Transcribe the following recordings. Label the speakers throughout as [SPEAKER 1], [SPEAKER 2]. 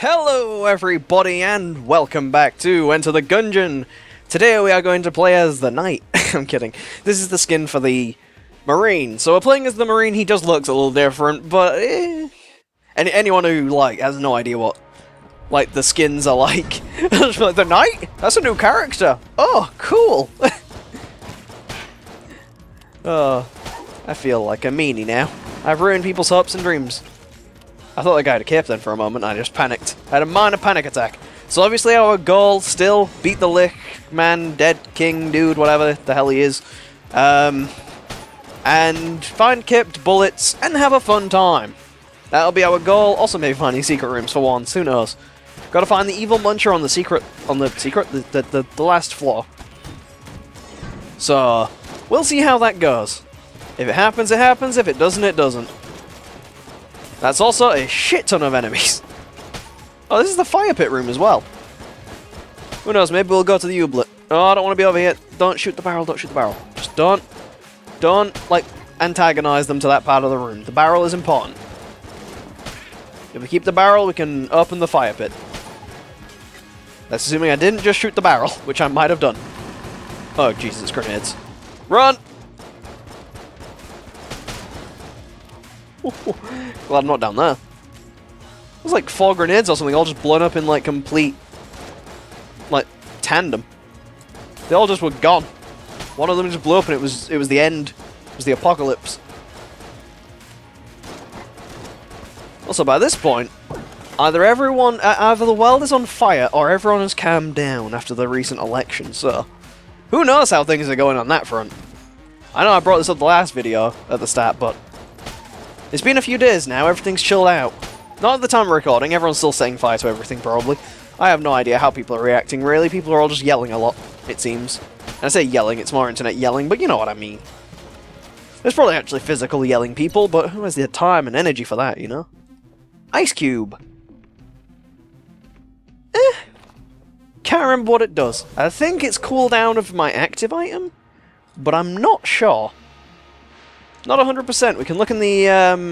[SPEAKER 1] Hello everybody and welcome back to Enter the Gungeon! Today we are going to play as the Knight. I'm kidding. This is the skin for the Marine. So we're playing as the Marine. He just looks a little different, but anyone who has no idea what the skins are like. Like, the Knight? That's a new character! Oh, cool! Oh, I feel like a meanie now. I've ruined people's hopes and dreams. I thought that guy had a cape then for a moment, I just panicked. I had a minor panic attack. So obviously our goal still, beat the Lich man, dead king, dude, whatever the hell he is. And find Kipped bullets and have a fun time. That'll be our goal. Also maybe finding secret rooms for once, who knows. Gotta find the evil muncher on the last floor. So, we'll see how that goes. If it happens, it happens. If it doesn't, it doesn't. That's also a shit ton of enemies. Oh, this is the fire pit room as well. Who knows, maybe we'll go to the Ublet. Oh, I don't want to be over here. Don't shoot the barrel, don't shoot the barrel. Just don't, antagonize them to that part of the room. The barrel is important. If we keep the barrel, we can open the fire pit. That's assuming I didn't just shoot the barrel, which I might have done. Oh, Jesus, grenades. Run! Glad I'm not down there. There's like 4 grenades or something, all just blown up in complete, tandem. They all just were gone. One of them just blew up and it was the end. It was the apocalypse. Also, by this point, either the world is on fire or everyone has calmed down after the recent election. So, who knows how things are going on that front? I know I brought this up the last video at the start, but it's been a few days now, everything's chilled out. Not at the time of recording, everyone's still setting fire to everything, probably. I have no idea how people are reacting, really. People are all just yelling a lot, it seems. And I say yelling, it's more internet yelling, but you know what I mean. There's probably actually physical yelling people, but who has the time and energy for that, you know? Ice Cube! Can't remember what it does. I think it's cooldown of my active item, but I'm not sure. Not 100%. We can look in the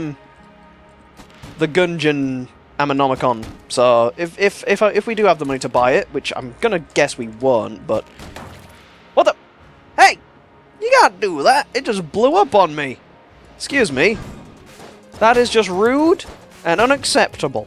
[SPEAKER 1] Gungeon Ammonomicon. So if we do have the money to buy it, which I'm gonna guess we won't, but what the? Hey, you can't do that. It just blew up on me. Excuse me. That is just rude and unacceptable.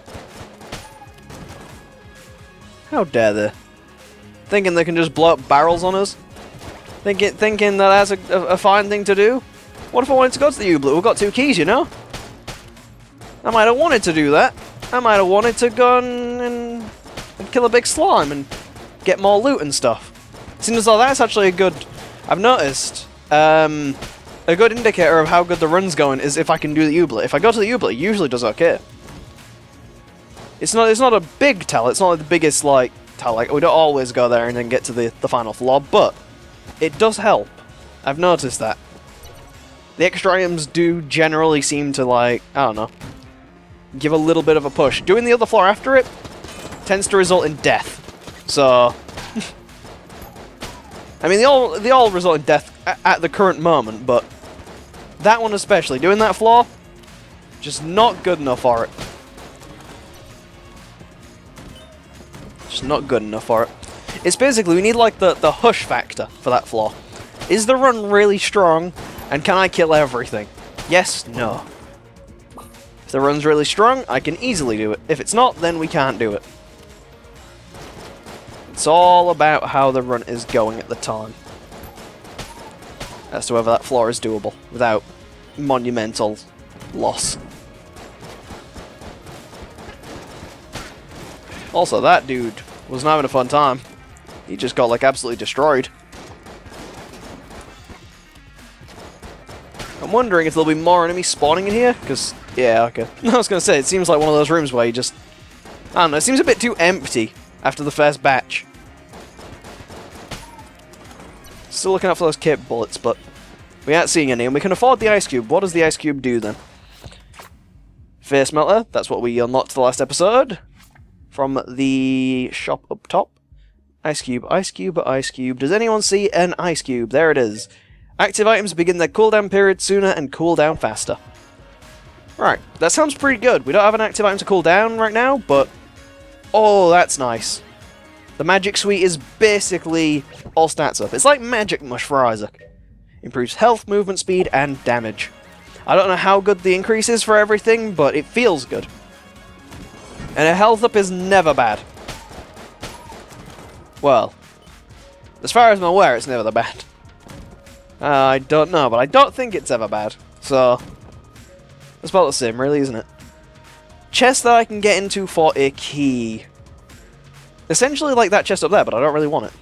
[SPEAKER 1] How dare they? Thinking they can just blow up barrels on us? Thinking that that's a fine thing to do? What if I wanted to go to the Ublet? We've got 2 keys, you know? I might have wanted to do that. I might have wanted to go and kill a big slime and get more loot and stuff. Seems as though that's actually a good... I've noticed a good indicator of how good the run's going is if I can do the Ublet. If I go to the Ublet, it usually does okay. It's not a big tell. It's not like the biggest tell. We don't always go there and then get to the final floor, but it does help. I've noticed that. The extra items do generally seem to, I don't know, give a little bit of a push. Doing the other floor after it tends to result in death. So, I mean, they all result in death at the current moment, but that one especially, doing that floor, just not good enough for it. Just not good enough for it. It's basically, we need, the hush factor for that floor. Is the run really strong? And can I kill everything? Yes, no. If the run's really strong, I can easily do it. If it's not, then we can't do it. It's all about how the run is going at the time. As to whether that floor is doable without monumental loss. Also, that dude wasn't having a fun time. He just got, absolutely destroyed. I'm wondering if there'll be more enemies spawning in here, because, yeah, okay. I was going to say, it seems like one of those rooms where you just, I don't know, it seems a bit too empty after the first batch. Still looking out for those cape bullets, but we aren't seeing any, and we can afford the Ice Cube. What does the Ice Cube do, then? Face Melter, that's what we unlocked the last episode. From the shop up top. Ice Cube, Ice Cube, Ice Cube. Does anyone see an Ice Cube? There it is. Active items begin their cooldown period sooner and cool down faster. Right, that sounds pretty good. We don't have an active item to cool down right now, but Oh, that's nice. The Magic Suite is basically all stats up. It's like Magic Mush for Isaac. Improves health, movement speed, and damage. I don't know how good the increase is for everything, but it feels good. And a health up is never bad. Well, as far as I'm aware, it's never that bad. I don't know, but I don't think it's ever bad. So, it's about the same, really, isn't it? Chest that I can get into for a key. Essentially like that chest up there, but I don't really want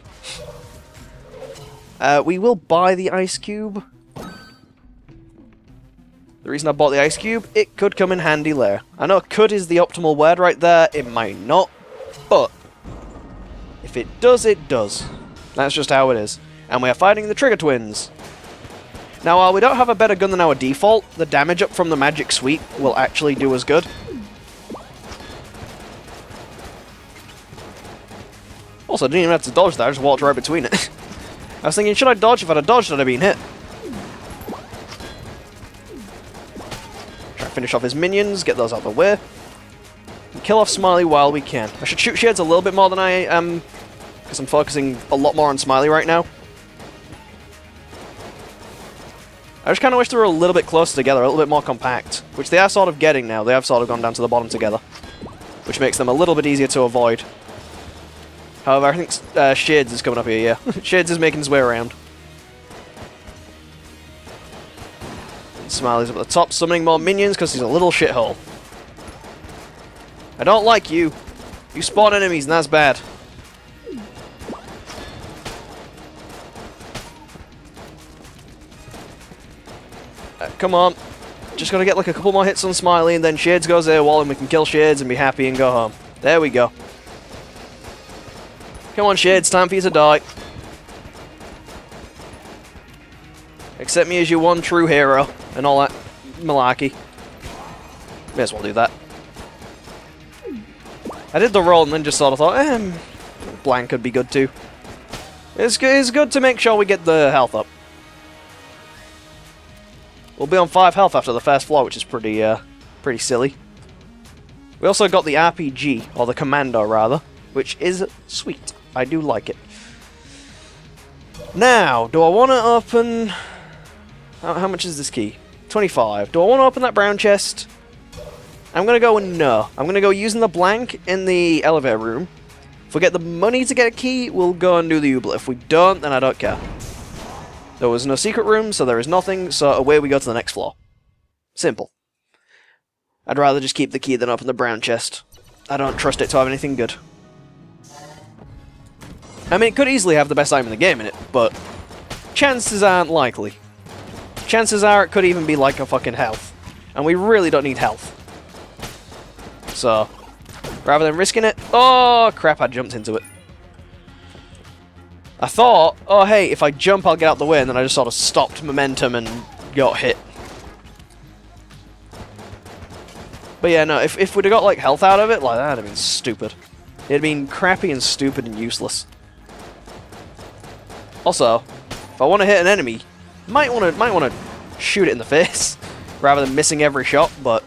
[SPEAKER 1] it. We will buy the ice cube. The reason I bought the ice cube, it could come in handy later. I know could is the optimal word right there, it might not, but if it does, it does. That's just how it is. And we are fighting the Trigger Twins. Now, while we don't have a better gun than our default, the damage up from the Magic Suite will actually do us good. Also, I didn't even have to dodge that, I just walked right between it. I was thinking, should I dodge? If I'd have dodged, I'd have been hit. Try to finish off his minions, get those out of the way. And kill off Smiley while we can. I should shoot Shades a little bit more than I am, because I'm focusing a lot more on Smiley right now. I just kind of wish they were a little bit closer together, a little bit more compact, which they are sort of getting now. They have sort of gone down to the bottom together, which makes them a little bit easier to avoid. However, I think Shades is coming up here, yeah. Shades is making his way around. And Smiley's up at the top, summoning more minions because he's a little shithole. I don't like you. You spawn enemies and that's bad. Come on. Just gotta get like a couple more hits on Smiley and then Shades goes AWOL and we can kill Shades and be happy and go home. There we go. Come on, Shades, time for you to die. Accept me as your one true hero, and all that malarkey. May as well do that. I did the roll and then just sort of thought, blank could be good too. It's good to make sure we get the health up. We'll be on 5 health after the first floor, which is pretty silly. We also got the RPG, or the Commando rather, which is sweet. I do like it. Now, do I want to open... How much is this key? 25. Do I want to open that brown chest? I'm going to go no. I'm going to go using the blank in the elevator room. If we get the money to get a key, we'll go and do the ooblet. If we don't, then I don't care. There was no secret room, so there is nothing, so away we go to the next floor. Simple. I'd rather just keep the key than open the brown chest. I don't trust it to have anything good. I mean, it could easily have the best item in the game in it, but chances aren't likely. Chances are it could even be like a fucking health. And we really don't need health. So, rather than risking it... Oh, crap, I jumped into it. I thought, oh hey, if I jump I'll get out the way, and then I just sort of stopped momentum and got hit. But yeah, no, if we'd have got like health out of it, like that'd have been stupid. It'd have been crappy and stupid and useless. Also, if I want to hit an enemy, might want to shoot it in the face rather than missing every shot. But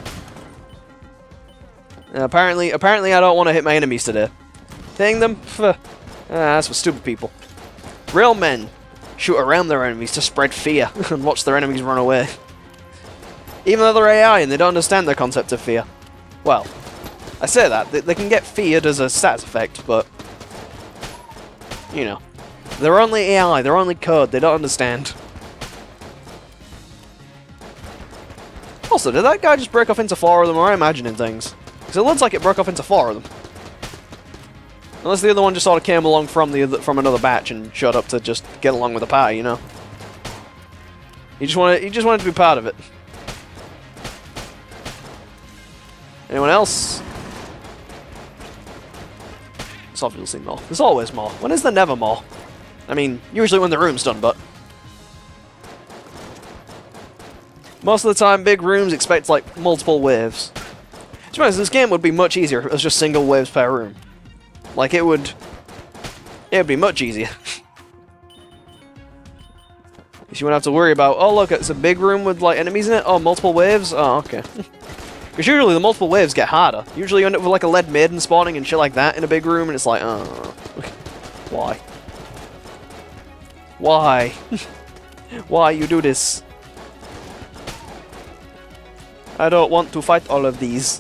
[SPEAKER 1] apparently I don't want to hit my enemies today. Hitting them, that's for stupid people. Real men shoot around their enemies to spread fear and watch their enemies run away. Even though they're AI and they don't understand the concept of fear. Well, I say that, they can get feared as a stats effect, but you know. They're only AI, they're only code, they don't understand. Also, did that guy just break off into 4 of them, or am I imagining things? Because it looks like it broke off into 4 of them. Unless the other one just sort of came along from another batch and showed up to just get along with the party, you know? He just wanted to be part of it. Anyone else? There's obviously more. There's always more. When is there never more? I mean, usually when the room's done, but... most of the time, big rooms expect, like, multiple waves. To be honest, this game would be much easier if it was just single waves per room. Like, it would be much easier. Because you wouldn't have to worry about, oh look, it's a big room with, like, enemies in it? Oh, multiple waves? Oh, okay. Because usually the multiple waves get harder. Usually you end up with like a lead maiden spawning and shit like that in a big room, and it's like, why? Why? Why you do this? I don't want to fight all of these.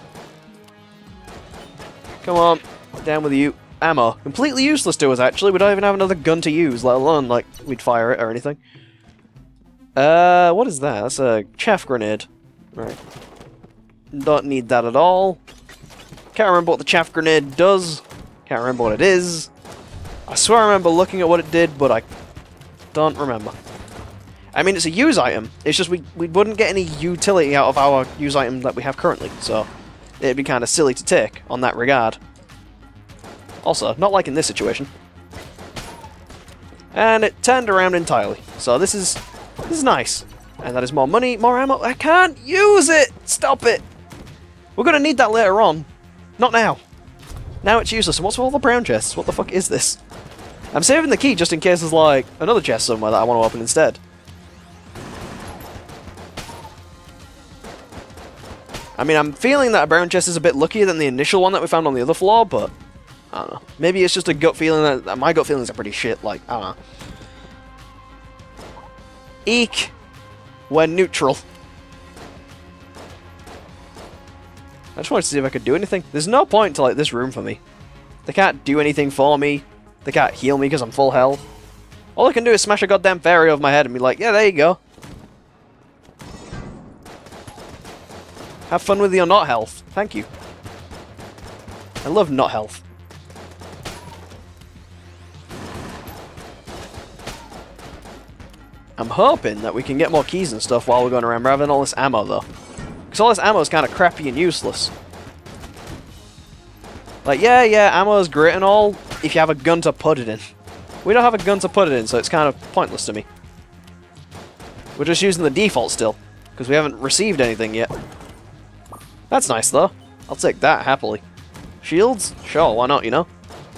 [SPEAKER 1] Come on, down with you. Ammo. Completely useless to us, actually. We don't even have another gun to use, let alone, like, we'd fire it or anything. What is that? That's a chaff grenade. Right. Don't need that at all. Can't remember what the chaff grenade does. Can't remember what it is. I swear I remember looking at what it did, but I don't remember. I mean, it's a use item. It's just we wouldn't get any utility out of our use item that we have currently, so it'd be kind of silly to take on that regard. Also, not like in this situation. And it turned around entirely. So this is nice. And that is more money, more ammo. I can't use it! Stop it! We're gonna need that later on. Not now. Now it's useless. And what's with all the brown chests? What the fuck is this? I'm saving the key just in case there's like another chest somewhere that I want to open instead. I mean, I'm feeling that a brown chest is a bit luckier than the initial one that we found on the other floor, but I don't know. Maybe it's just a gut feeling that my gut feelings are pretty shit. Like, I don't know. Eek. We're neutral. I just wanted to see if I could do anything. There's no point to like this room for me. They can't do anything for me. They can't heal me because I'm full health. All I can do is smash a goddamn fairy over my head and be like, yeah, there you go. Have fun with your not health. Thank you. I love not health. I'm hoping that we can get more keys and stuff while we're going around rather than all this ammo though. Because all this ammo is kind of crappy and useless. Like, yeah, ammo is great and all if you have a gun to put it in. We don't have a gun to put it in, so it's kind of pointless to me. We're just using the default still, because we haven't received anything yet. That's nice though. I'll take that happily. Shields? Sure, why not, you know?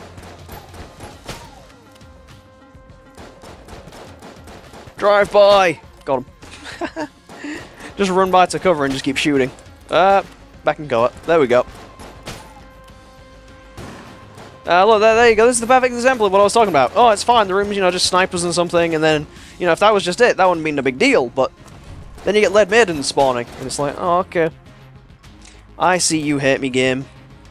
[SPEAKER 1] Drive by! Got him. Just run by to cover and just keep shooting. Back and go up. There we go. Look, there you go. This is the perfect example of what I was talking about. Oh, it's fine. The room's, you know, just snipers and something, and then, you know, if that was just it, that wouldn't be a big deal, but then you get lead maidens spawning, and it's like, oh, okay. I see you hate me, game.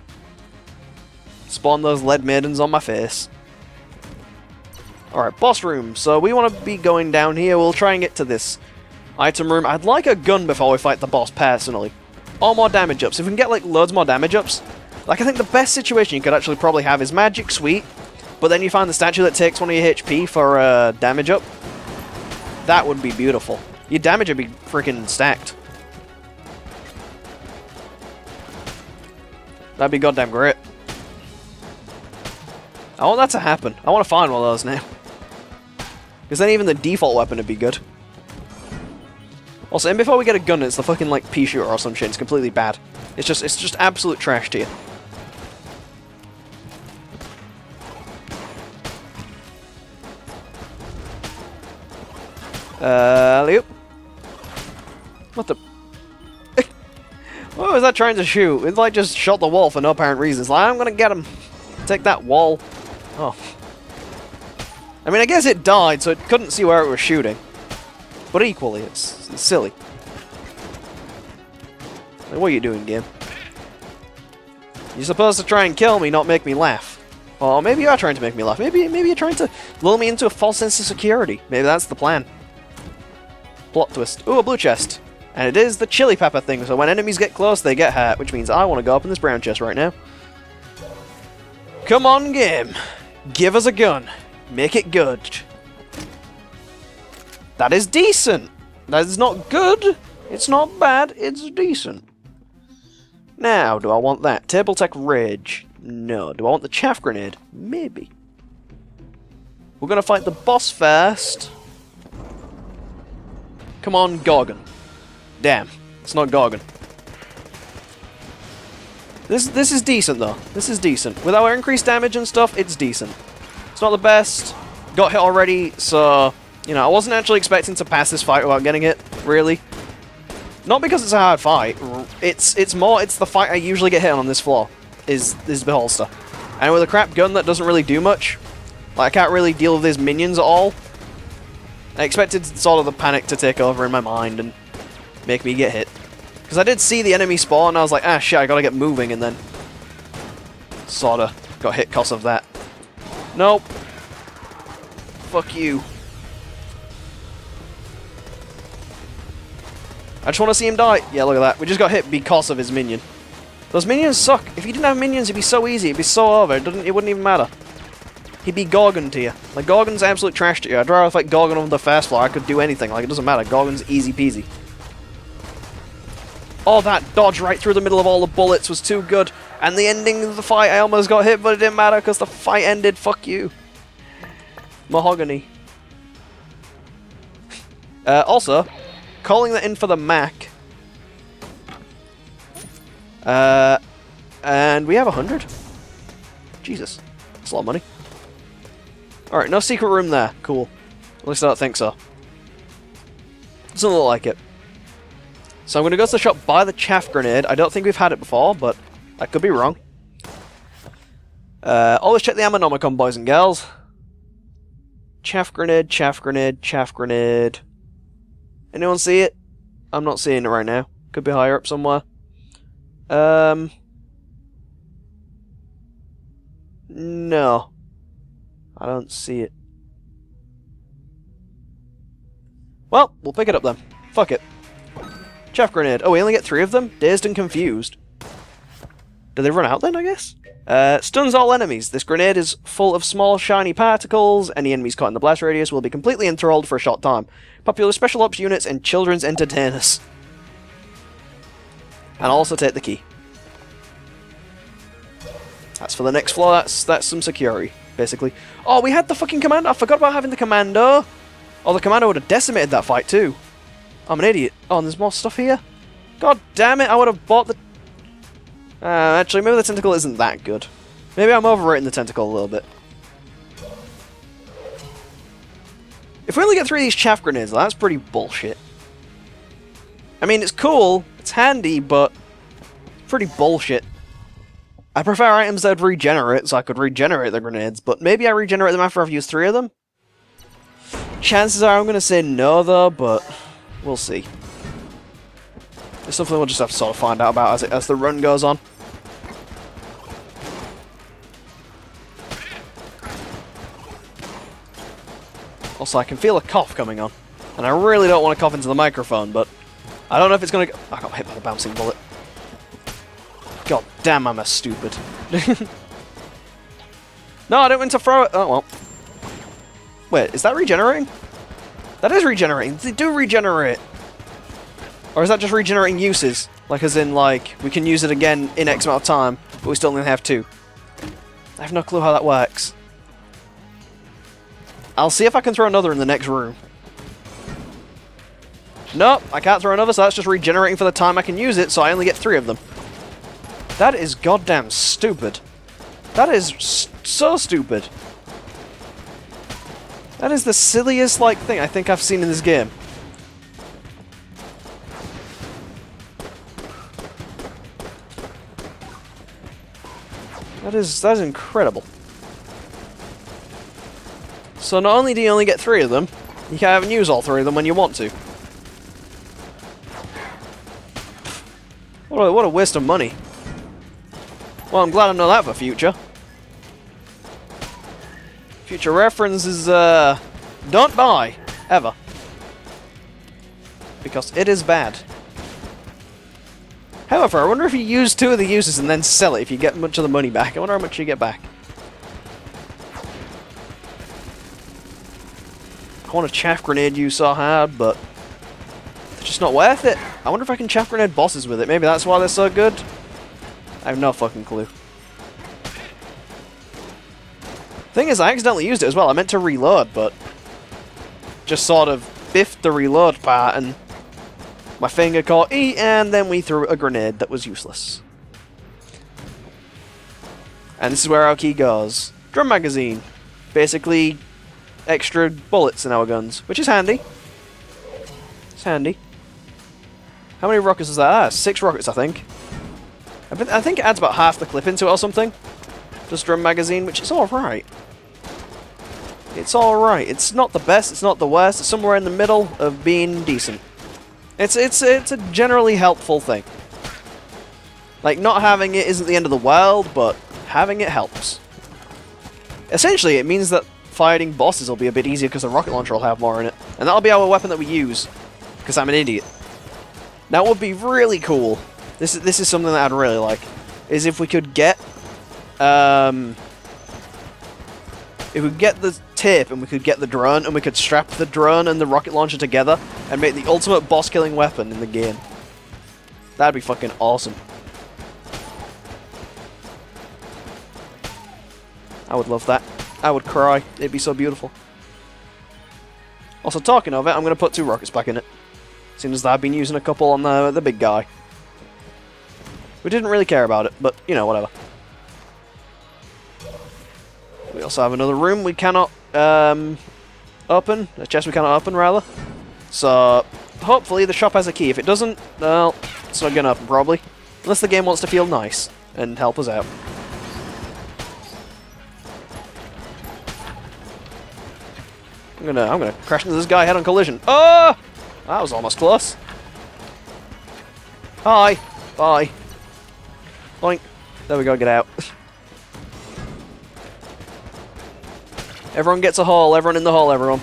[SPEAKER 1] Spawn those lead maidens on my face. Alright, boss room. So we want to be going down here. We'll try and get to this item room. I'd like a gun before we fight the boss, personally. Or more damage ups. If we can get, like, loads more damage ups. Like, I think the best situation you could actually probably have is magic, sweet. But then you find the statue that takes one of your HP for damage up. That would be beautiful. Your damage would be freaking stacked. That'd be goddamn great. I want that to happen. I want to find one of those now. Because then even the default weapon would be good. Also, and before we get a gun, it's the fucking, like, pea shooter or some shit. It's completely bad. It's just absolute trash to you. Alley-oop. What the... What was that trying to shoot? It, like, just shot the wall for no apparent reason. It's like, I'm gonna get him. Take that wall. Oh. I mean, I guess it died, so it couldn't see where it was shooting. But equally, it's silly. Like, what are you doing, game? You're supposed to try and kill me, not make me laugh. Or maybe you are trying to make me laugh. Maybe you're trying to lull me into a false sense of security. Maybe that's the plan. Plot twist. Ooh, a blue chest. And it is the chili pepper thing, so when enemies get close, they get hurt, which means I want to go up in this brown chest right now. Come on, game. Give us a gun. Make it good. That is decent. That is not good. It's not bad. It's decent. Now, do I want that? Table Tech Rage? No. Do I want the chaff grenade? Maybe. We're going to fight the boss first. Come on, Gorgon. Damn. It's not Gorgon. This is decent, though. This is decent. With our increased damage and stuff, it's decent. It's not the best. Got hit already, so... You know, I wasn't actually expecting to pass this fight without getting hit, really. Not because it's a hard fight. It's the fight I usually get hit on this floor. Is the holster. And with a crap gun that doesn't really do much, like I can't really deal with his minions at all. I expected sort of the panic to take over in my mind and make me get hit. Because I did see the enemy spawn and I was like, ah shit, I gotta get moving, and then sorta got hit because of that. Nope. Fuck you. I just want to see him die. Yeah, look at that. We just got hit because of his minion. Those minions suck. If you didn't have minions, it'd be so easy. It'd be so over. It wouldn't even matter. He'd be Gorgon to you. Like, Gorgon's absolute trash to you. I'd rather fight Gorgon on the first floor. I could do anything. Like, it doesn't matter. Gorgon's easy peasy. Oh, that dodge right through the middle of all the bullets was too good. And the ending of the fight, I almost got hit, but it didn't matter because the fight ended. Fuck you. Mahogany. Also, calling that in for the Mac. And we have 100. Jesus. That's a lot of money. Alright, no secret room there. Cool. At least I don't think so. Doesn't look like it. So I'm going to go to the shop, buy the chaff grenade. I don't think we've had it before, but I could be wrong. Always check the Ammonomicon, boys and girls. Chaff grenade, chaff grenade, chaff grenade. Anyone see it? I'm not seeing it right now. Could be higher up somewhere. No. I don't see it. Well, we'll pick it up then. Fuck it. Chaff grenade. Oh, we only get 3 of them? Dazed and confused. Do they run out then, I guess? Stuns all enemies. This grenade is full of small, shiny particles. Any enemies caught in the blast radius will be completely enthralled for a short time. Popular special ops units and children's entertainers. And I'll also take the key. That's for the next floor. That's some security, basically. Oh, we had the fucking commando. I forgot about having the commando. Oh, the commando would have decimated that fight too. I'm an idiot. Oh, and there's more stuff here? God damn it, I would have bought the... actually, maybe the tentacle isn't that good. Maybe I'm overrating the tentacle a little bit. If we only get 3 of these chaff grenades, that's pretty bullshit. I mean, it's cool, it's handy, but pretty bullshit. I prefer items that regenerate, so I could regenerate the grenades, but maybe I regenerate them after I've used 3 of them? Chances are I'm going to say no, though, but we'll see. It's something we'll just have to sort of find out about as the run goes on. Also, I can feel a cough coming on. And I really don't want to cough into the microphone, but I don't know if it's going to... I got hit by the bouncing bullet. God damn, I'm a stupid. No, I didn't mean to throw it. Oh, well. Wait, is that regenerating? That is regenerating. They do regenerate. Or is that just regenerating uses? Like, as in, like, we can use it again in X amount of time, but we still only have 2. I have no clue how that works. I'll see if I can throw another in the next room. Nope, I can't throw another, so that's just regenerating for the time I can use it, so I only get 3 of them. That is goddamn stupid. That is so stupid. That is the silliest, like, thing I think I've seen in this game. That is incredible. So not only do you only get 3 of them, you can't even use all 3 of them when you want to. What a waste of money. Well, I'm glad I know that for future. Future reference is, don't buy, ever. Because it is bad. However, I wonder if you use 2 of the uses and then sell it, if you get much of the money back. I wonder how much you get back. I want a chaff grenade use so hard, but it's just not worth it. I wonder if I can chaff grenade bosses with it. Maybe that's why they're so good. I have no fucking clue. Thing is, I accidentally used it as well. I meant to reload, but just sort of biffed the reload part, and my finger caught E, and then we threw a grenade that was useless. And this is where our key goes. Drum magazine. Basically, extra bullets in our guns, which is handy. It's handy. How many rockets is that? Ah, 6 rockets, I think. I think it adds about half the clip into it or something. Just drum magazine, which is alright. It's alright. It's not the best, it's not the worst. It's somewhere in the middle of being decent. It's a generally helpful thing. Like, not having it isn't the end of the world, but having it helps. Essentially, it means that fighting bosses will be a bit easier because the rocket launcher will have more in it. And that'll be our weapon that we use. Because I'm an idiot. That would be really cool. This is something that I'd really like. Is if we could get... if we get the tip and we could get the drone and we could strap the drone and the rocket launcher together and make the ultimate boss-killing weapon in the game. That'd be fucking awesome. I would love that. I would cry. It'd be so beautiful. Also, talking of it, I'm going to put 2 rockets back in it. Seeing as I've been using a couple on the big guy. We didn't really care about it, but, you know, whatever. We also have another room we cannot open. A chest we cannot open, rather. So, hopefully the shop has a key. If it doesn't, well, it's not going to open, probably. Unless the game wants to feel nice and help us out. I'm gonna crash into this guy head on collision. Oh! That was almost close. Hi. Bye. Boink. There we go, get out. Everyone gets a hole. Everyone in the hole, everyone.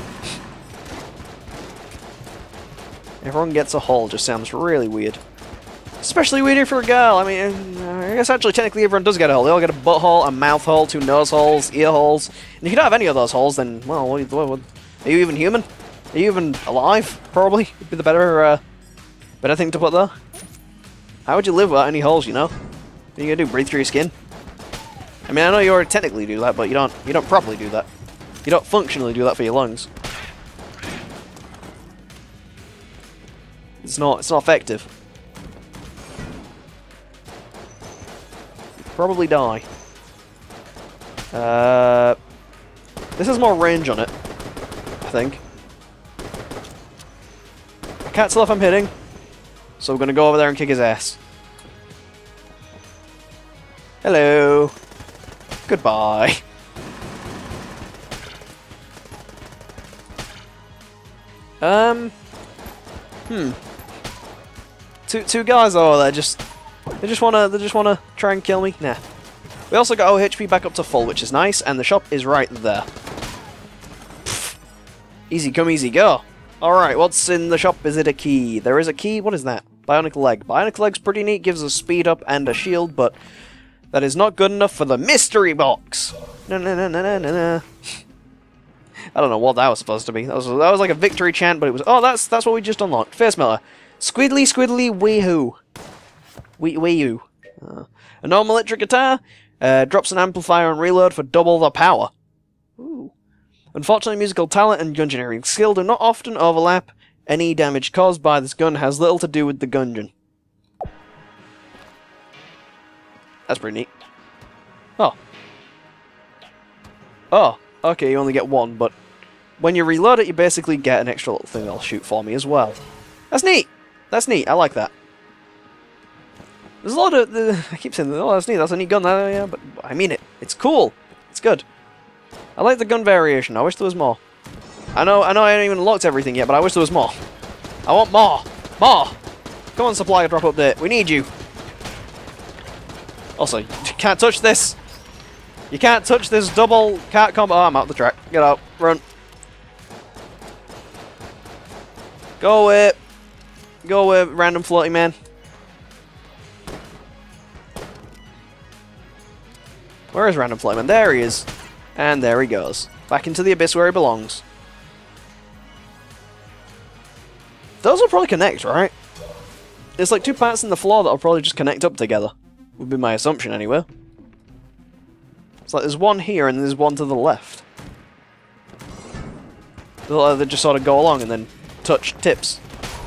[SPEAKER 1] Everyone gets a hole just sounds really weird. Especially weird for a girl. I mean, I guess actually technically everyone does get a hole. They all get a butthole, a mouth hole, 2 nose holes, ear holes. And if you don't have any of those holes, then, well, are you even human? Are you even alive? Probably. Would be the better thing to put there. How would you live without any holes, you know? What are you gonna do, breathe through your skin? I mean, I know you already technically do that, but you don't properly do that. You don't functionally do that for your lungs. It's not effective. Probably die. This has more range on it, I think. I can't tell if I'm hitting, so we're gonna go over there and kick his ass. Hello. Goodbye. Two guys over there they just wanna try and kill me. Nah. We also got our HP back up to full, which is nice, and the shop is right there. Pfft. Easy come, easy go. Alright, what's in the shop? Is it a key? There is a key. What is that? Bionic leg. Bionic leg's pretty neat, gives us speed up and a shield, but that is not good enough for the mystery box. No. I don't know what that was supposed to be. That was like a victory chant, but it was... Oh, that's what we just unlocked. Face melter. Squiddly, squiddly, wee-hoo. Wee-hoo. A normal electric guitar. Drops an amplifier and reload for double the power. Ooh. Unfortunately, musical talent and gungeoneering skill do not often overlap. Any damage caused by this gun has little to do with the Gungeon. That's pretty neat. Oh. Oh, okay, you only get 1, but when you reload it, you basically get an extra little thing that'll shoot for me as well. That's neat! That's neat, I like that. There's a lot of... I keep saying, oh, that's neat, that's a neat gun, yeah, but I mean it. It's cool. It's good. I like the gun variation, I wish there was more. I know I haven't even unlocked everything yet, but I wish there was more. I want more! More! Come on, supply drop update, we need you! Also, you can't touch this! You can't touch this double cat combo. Oh, I'm out the track. Get out. Run. Go away. Go away, random floating man. Where is random floating man? There he is. And there he goes. Back into the abyss where he belongs. Those will probably connect, right? There's like 2 parts in the floor that'll probably just connect up together. Would be my assumption anyway. It's like there's one here and there's one to the left. They just sort of go along and then touch tips.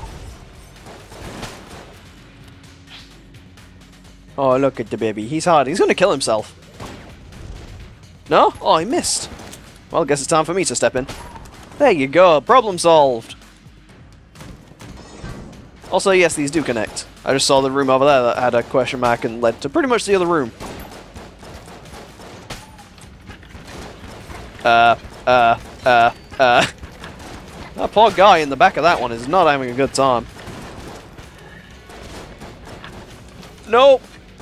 [SPEAKER 1] Oh, look at the baby. He's hard. He's going to kill himself. No? Oh, he missed. Well, I guess it's time for me to step in. There you go. Problem solved. Also, yes, these do connect. I just saw the room over there that had a question mark and led to pretty much the other room. That poor guy in the back of that one is not having a good time. Nope!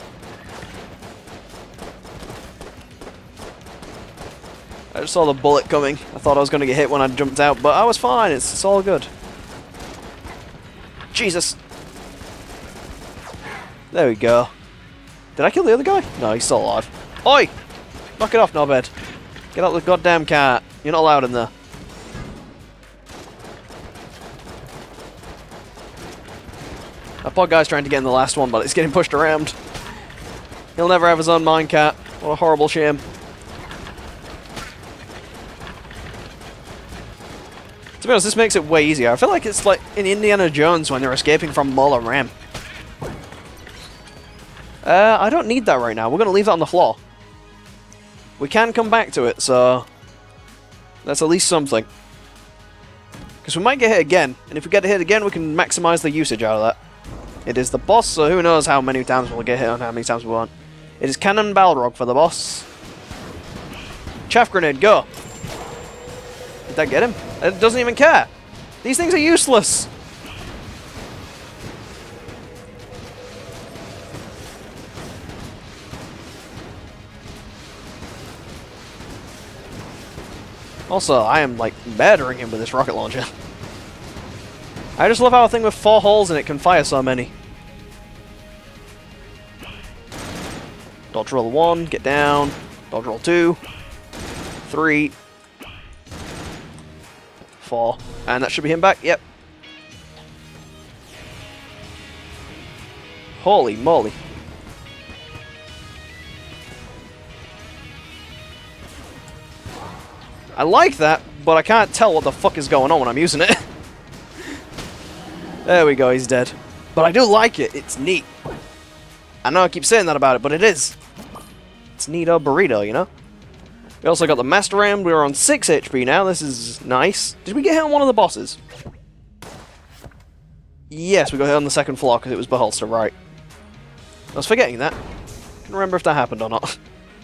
[SPEAKER 1] I just saw the bullet coming. I thought I was going to get hit when I jumped out, but I was fine. It's all good. Jesus! There we go. Did I kill the other guy? No, he's still alive. Oi! Knock it off, knobhead. Get out of the goddamn cart. You're not allowed in there. That poor guy's trying to get in the last one, but it's getting pushed around. He'll never have his own minecart. What a horrible shame. To be honest, this makes it way easier. I feel like it's like in Indiana Jones when they're escaping from Mole Ram. I don't need that right now. We're going to leave that on the floor. We can come back to it, so that's at least something. Because we might get hit again, and if we get hit again, we can maximize the usage out of that. It is the boss, so who knows how many times we'll get hit and how many times we won't. It is Cannon Balrog for the boss. Chaff Grenade, go! Did that get him? It doesn't even care. These things are useless. Also, I am like murdering him with this rocket launcher. I just love how a thing with 4 holes in it can fire so many. Dodge roll 1, get down. Dodge roll 2, 3, 4. And that should be him back, yep. Holy moly. I like that, but I can't tell what the fuck is going on when I'm using it. There we go, he's dead. But I do like it, it's neat. I know I keep saying that about it, but it is. It's neato burrito, you know? We also got the Master Ram, we're on 6 HP now, this is nice. Did we get hit on one of the bosses? Yes, we got hit on the second floor because it was Beholster, right. I was forgetting that. Can't remember if that happened or not.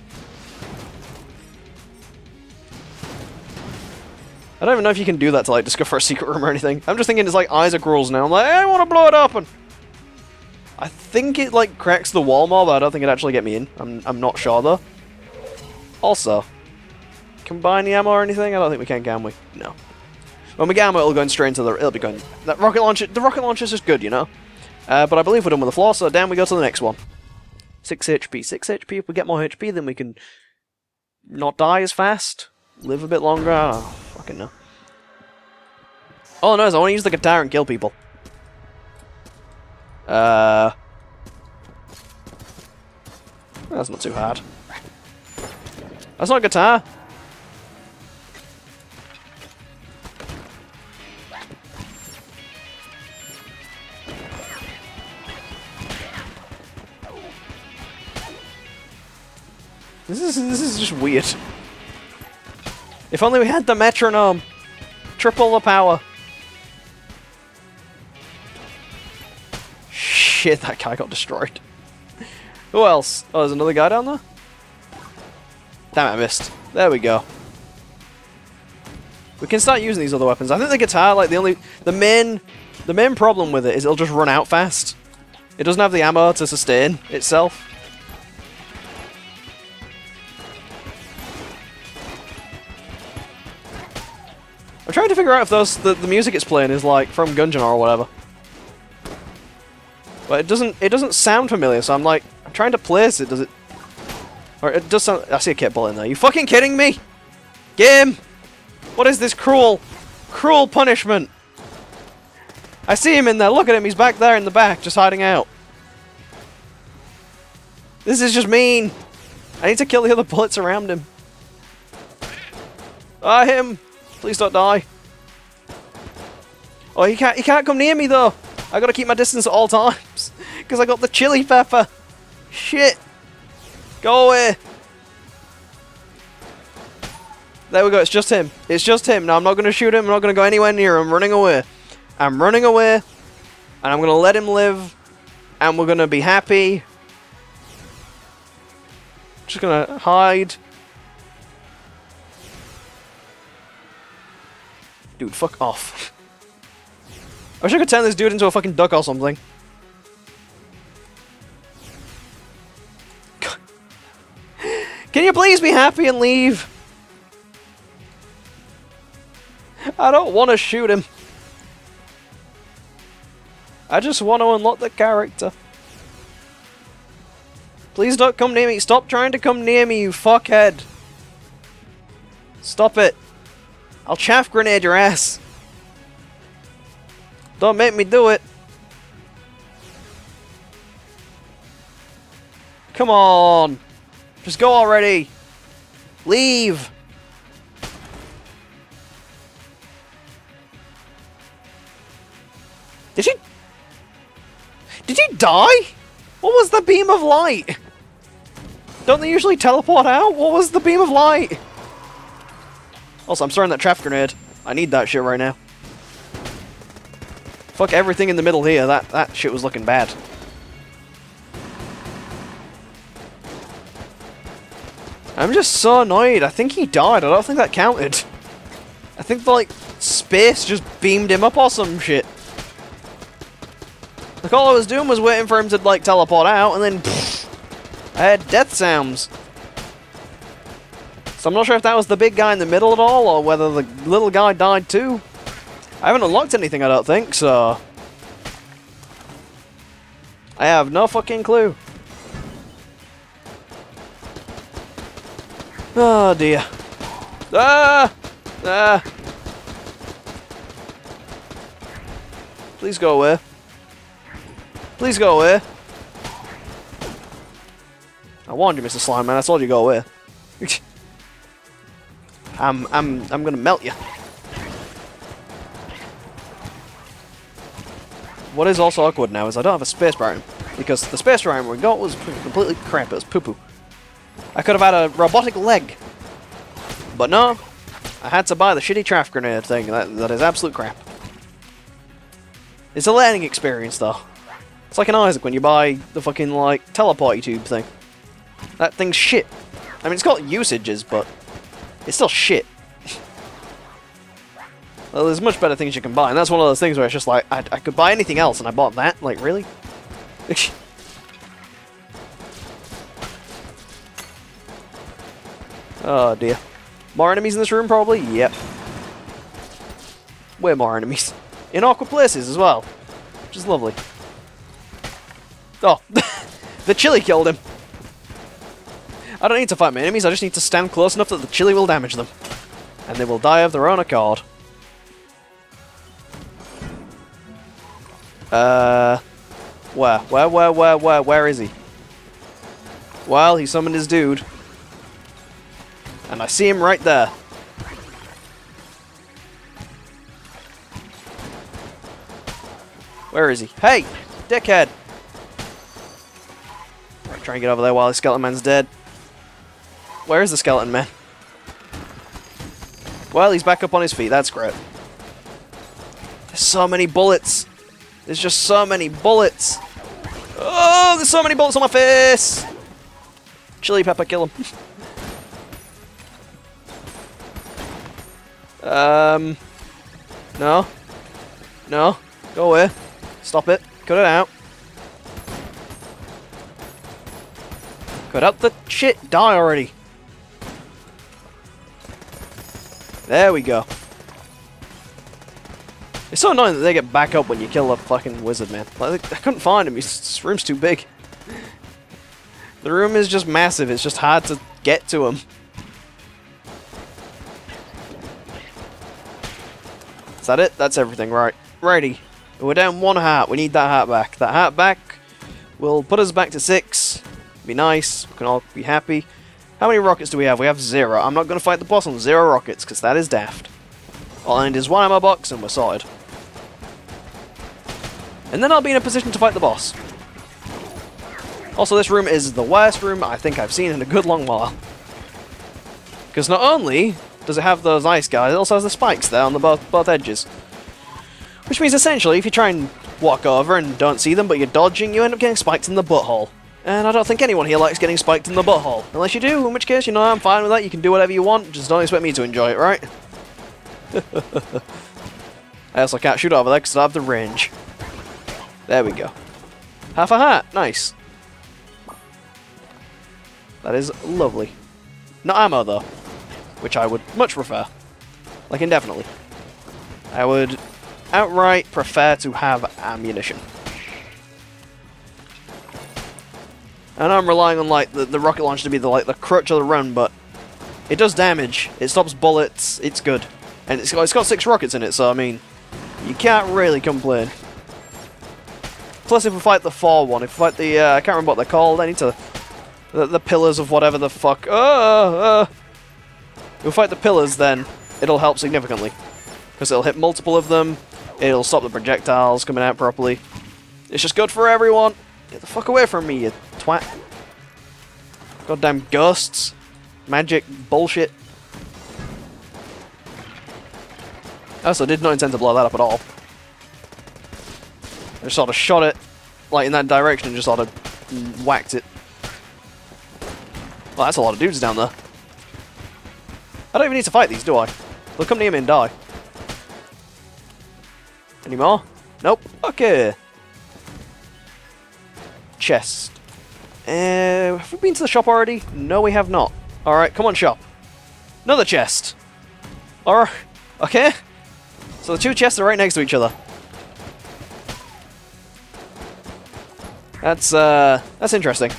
[SPEAKER 1] I don't even know if you can do that to like discover a secret room or anything. I'm just thinking it's like Isaac rules now. I'm like, I want to blow it open. I think it like cracks the wall more, but I don't think it'd actually get me in. I'm not sure though. Also, combine the ammo or anything? I don't think we can we? No. When we get ammo, it'll go straight into the. It'll be going. That rocket launcher. The rocket launcher's just good, you know. But I believe we're done with the floor, so down we go to the next one. 6 HP. 6 HP. If we get more HP, then we can not die as fast. Live a bit longer. Oh, fucking no. Oh no, I want to use the guitar and kill people. That's not too hard. That's not a guitar. This is just weird. If only we had the metronome. Triple the power. Shit, that guy got destroyed. Who else? Oh, there's another guy down there? Damn it, I missed. There we go. We can start using these other weapons. I think the guitar, like the main problem with it is it'll just run out fast. It doesn't have the ammo to sustain itself. I'm trying to figure out if the music it's playing is like from Gungeon or whatever. But it doesn't sound familiar, so I'm trying to place it, does it? Or it does sound. I see a kit ball in there. You fucking kidding me? Game! What is this cruel punishment? I see him in there, look at him, he's back there in the back, just hiding out. This is just mean. I need to kill the other bullets around him. Ah, him! Please don't die. Oh, he can't come near me though. I gotta keep my distance at all times. Because I got the chili pepper. Shit. Go away. There we go, it's just him. It's just him. Now I'm not gonna shoot him, I'm not gonna go anywhere near him. I'm running away. I'm running away. And I'm gonna let him live, and we're gonna be happy. Just gonna hide. Dude, fuck off. I wish I could turn this dude into a fucking duck or something. Can you please be happy and leave? I don't want to shoot him. I just want to unlock the character. Please don't come near me. Stop trying to come near me, you fuckhead. Stop it. I'll chaff grenade your ass. Don't make me do it. Come on. Just go already. Leave. Did he die? What was the beam of light? Don't they usually teleport out? What was the beam of light? Also, I'm starting that trap grenade. I need that shit right now. Fuck everything in the middle here. That shit was looking bad. I'm just so annoyed. I think he died. I don't think that counted. I think the, like, space just beamed him up or some shit. Like, all I was doing was waiting for him to, like, teleport out, and then pfft, I had death sounds. So I'm not sure if that was the big guy in the middle at all, or whether the little guy died too. I haven't unlocked anything, I don't think, so... I have no fucking clue. Oh dear. Ah! Ah! Please go away. Please go away. I warned you, Mr. Slime Man. I told you to go away. I'm gonna melt you. What is also awkward now is I don't have a space bar item, because the space bar item we got was completely crap. It was poo-poo. I could have had a robotic leg, but no. I had to buy the shitty trap grenade thing. That is absolute crap. It's a learning experience, though. It's like an Isaac when you buy the fucking, like, teleporty tube thing. That thing's shit. I mean, it's got usages, but it's still shit. Well, there's much better things you can buy, and that's one of those things where it's just like, I could buy anything else, and I bought that? Like, really? Oh, dear. More enemies in this room, probably? Yep. Way more enemies. In awkward places, as well. Which is lovely. Oh, the chili killed him. I don't need to fight my enemies, I just need to stand close enough that the chili will damage them. And they will die of their own accord. Where is he? Well, he summoned his dude. And I see him right there. Where is he? Hey! Dickhead! Right, try and get over there while the skeleton man's dead. Where is the skeleton man? Well, he's back up on his feet. That's great. There's so many bullets. There's just so many bullets. Oh, there's so many bullets on my face. Chili pepper, kill him. No. No. Go away. Stop it. Cut it out. Cut out the shit. Die already. There we go. It's so annoying that they get back up when you kill a fucking wizard, man. Like, I couldn't find him. This room's too big. The room is just massive. It's just hard to get to him. Is that it? That's everything, right. Righty. We're down one heart. We need that heart back. That heart back will put us back to 6. Be nice. We can all be happy. How many rockets do we have? We have 0. I'm not going to fight the boss on 0 rockets, because that is daft. All I need is 1 ammo box, and we're sorted. And then I'll be in a position to fight the boss. Also, this room is the worst room I think I've seen in a good long while. Because not only does it have those ice guys, it also has the spikes there on the both edges. Which means essentially, if you try and walk over and don't see them, but you're dodging, you end up getting spiked in the butthole. And I don't think anyone here likes getting spiked in the butthole. Unless you do, in which case, you know, I'm fine with that. You can do whatever you want, just don't expect me to enjoy it, right? I also can't shoot over there because I have the range. There we go. Half a heart, nice. That is lovely. Not ammo, though, which I would much prefer. Like, indefinitely. I would outright prefer to have ammunition. And I'm relying on, like, the rocket launcher to be the crutch of the run, but it does damage. It stops bullets. It's good. And it's got 6 rockets in it, so, I mean, you can't really complain. Plus, if we fight the 4-1, if we fight the, I can't remember what they're called, I need to... The pillars of whatever the fuck... If we fight the pillars, then it'll help significantly. Because it'll hit multiple of them, it'll stop the projectiles coming out properly. It's just good for everyone! Get the fuck away from me, you twat. Goddamn ghosts. Magic bullshit. I also did not intend to blow that up at all. I just sort of shot it, like, in that direction and just sort of whacked it. Well, that's a lot of dudes down there. I don't even need to fight these, do I? They'll come near me and die. Any more? Nope. Okay. Chest. Have we been to the shop already? No, we have not. Alright, come on, shop. Another chest. Alright. Okay. So the 2 chests are right next to each other. That's interesting.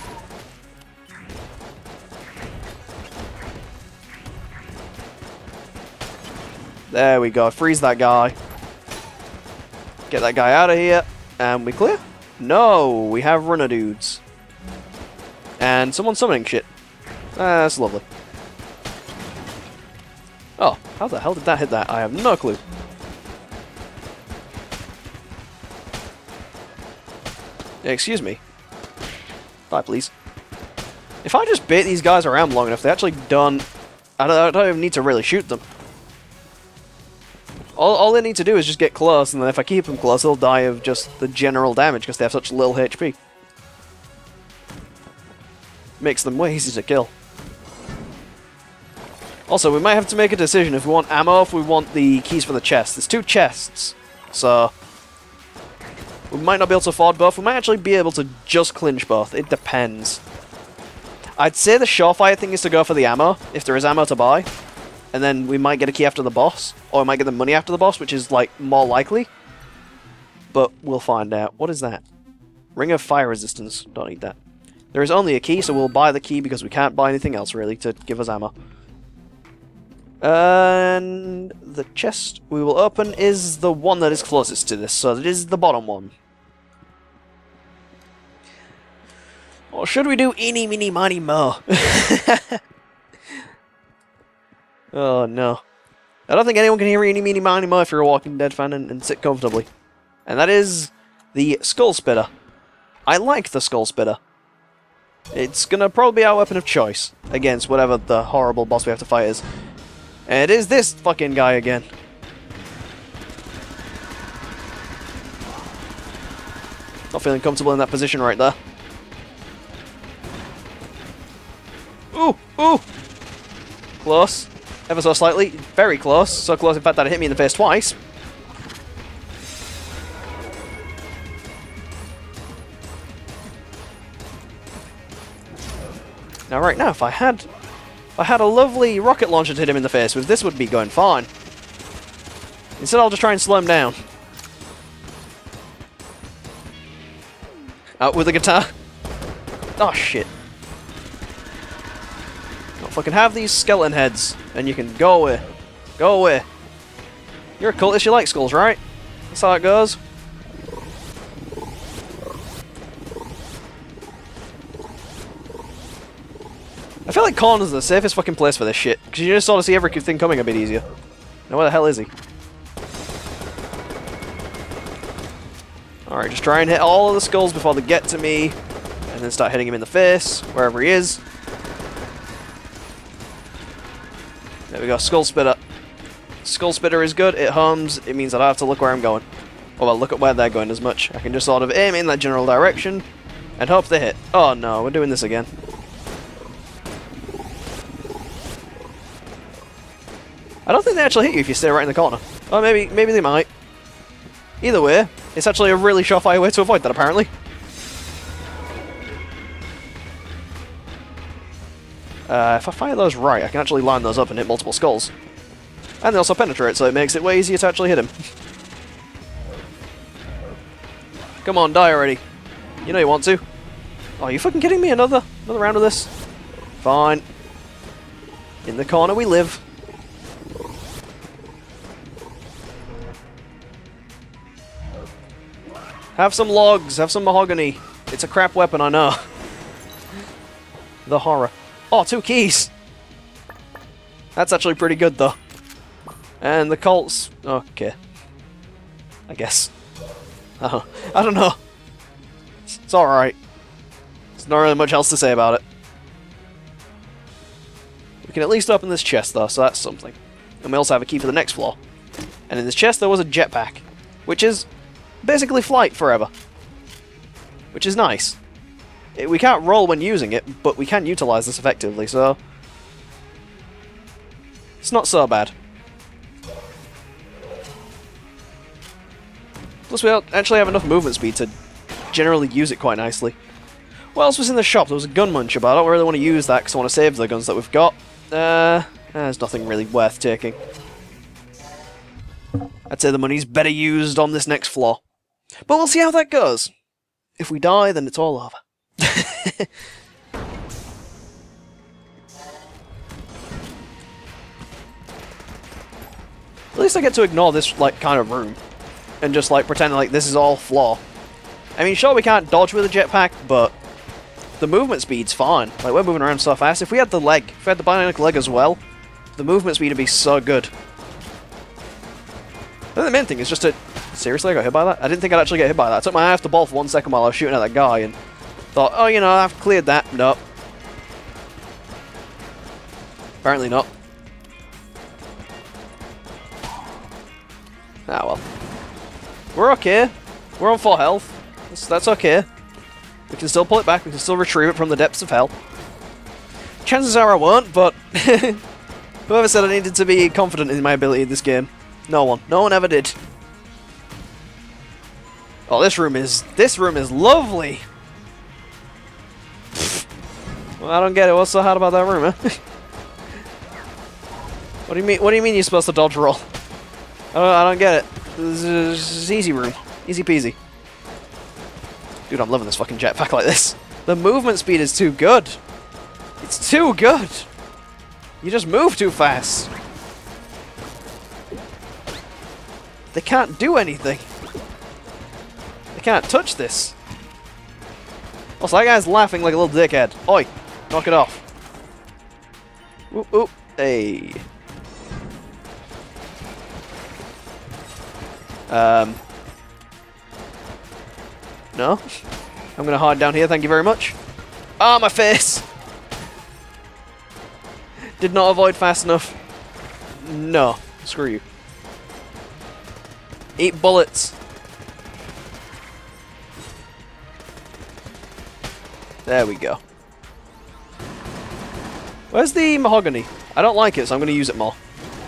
[SPEAKER 1] There we go. Freeze that guy. Get that guy out of here. And we clear? No, we have runner dudes. And someone summoning shit. That's lovely. Oh, how the hell did that hit that? I have no clue. Excuse me. Die, please. If I just bait these guys around long enough, they actually don't... I don't even need to really shoot them. All they need to do is just get close, and then if I keep them close, they'll die of just the general damage because they have such little HP. Makes them way easier to kill. Also, we might have to make a decision if we want ammo, if we want the keys for the chest. There's 2 chests, so... we might not be able to afford both. We might actually be able to just clinch both. It depends. I'd say the surefire thing is to go for the ammo, if there is ammo to buy. And then we might get a key after the boss. Or we might get the money after the boss, which is, like, more likely. But we'll find out. What is that? Ring of Fire Resistance. Don't need that. There is only a key, so we'll buy the key because we can't buy anything else, really, to give us ammo. And the chest we will open is the one that is closest to this. So it is the bottom one. Or should we do eeny, meeny, miny, mo? Oh, no. I don't think anyone can hear eeny, meeny, miny, mo if you're a Walking Dead fan and sit comfortably. And that is the Skull Spitter. I like the Skull Spitter. It's gonna probably be our weapon of choice against whatever the horrible boss we have to fight is. And it is this fucking guy again. Not feeling comfortable in that position right there. Ooh! Ooh! Close. Ever so slightly. Very close. So close, in fact, that it hit me in the face twice. Now, right now, if I had a lovely rocket launcher to hit him in the face with, this would be going fine. Instead, I'll just try and slow him down. Out with the guitar. Oh, shit. Don't fucking have these skeleton heads, and you can go away. Go away. You're a cultist, you like skulls, right? That's how it goes. I feel like corners are the safest fucking place for this shit, because you just sort of see everything coming a bit easier. Now where the hell is he? Alright, just try and hit all of the skulls before they get to me, and then start hitting him in the face, wherever he is. There we go, Skull Spitter. Skull Spitter is good, it hums, it means I don't have to look where I'm going. Oh well, look at where they're going as much. I can just sort of aim in that general direction and hope they hit. Oh no, we're doing this again. I don't think they actually hit you if you stay right in the corner. Oh, maybe they might. Either way, it's actually a really surefire way to avoid that, apparently. If I fire those right, I can actually line those up and hit multiple skulls. And they also penetrate, so it makes it way easier to actually hit him. Come on, die already. You know you want to. Oh, are you fucking kidding me? Another round of this? Fine. In the corner we live. Have some logs, have some mahogany. It's a crap weapon, I know. The horror. Oh, 2 keys! That's actually pretty good, though. And the Colts... okay. I guess. I don't know. It's alright. There's not really much else to say about it. We can at least open this chest, though, so that's something. And we also have a key for the next floor. And in this chest there was a jetpack, which is basically flight forever. Which is nice. We can't roll when using it, but we can utilize this effectively, so... it's not so bad. Plus we actually have enough movement speed to generally use it quite nicely. What else was in the shop? There was a gun muncher, but I don't really want to use that because I want to save the guns that we've got. There's nothing really worth taking. I'd say the money's better used on this next floor. But we'll see how that goes. If we die, then it's all over. At least I get to ignore this, like, kind of room. And just, like, pretend like this is all floor. I mean, sure, we can't dodge with a jetpack, but the movement speed's fine. Like, we're moving around so fast. If we had the leg, if we had the bionic leg as well, the movement speed would be so good. I think the main thing is just to... seriously, I got hit by that? I didn't think I'd actually get hit by that. I took my eye off the ball for 1 second while I was shooting at that guy and thought, oh, you know, I've cleared that. Nope. Apparently not. Ah, well. We're okay. We're on 4 health. That's okay. We can still pull it back. We can still retrieve it from the depths of hell. Chances are I won't, but... whoever said I needed to be confident in my ability in this game? No one. No one ever did. Oh, this room is lovely. Well, I don't get it. What's so hard about that room, huh? What do you mean? What do you mean you're supposed to dodge roll? I don't get it. This is easy room, easy peasy. Dude, I'm loving this fucking jetpack like this. The movement speed is too good. It's too good. You just move too fast. They can't do anything. They can't touch this. Also, that guy's laughing like a little dickhead. Oi, knock it off. Oop, oop, hey. No? I'm gonna hide down here, thank you very much. Ah, my face! Did not avoid fast enough. No. Screw you. Eat bullets. There we go. Where's the mahogany? I don't like it, so I'm gonna use it more.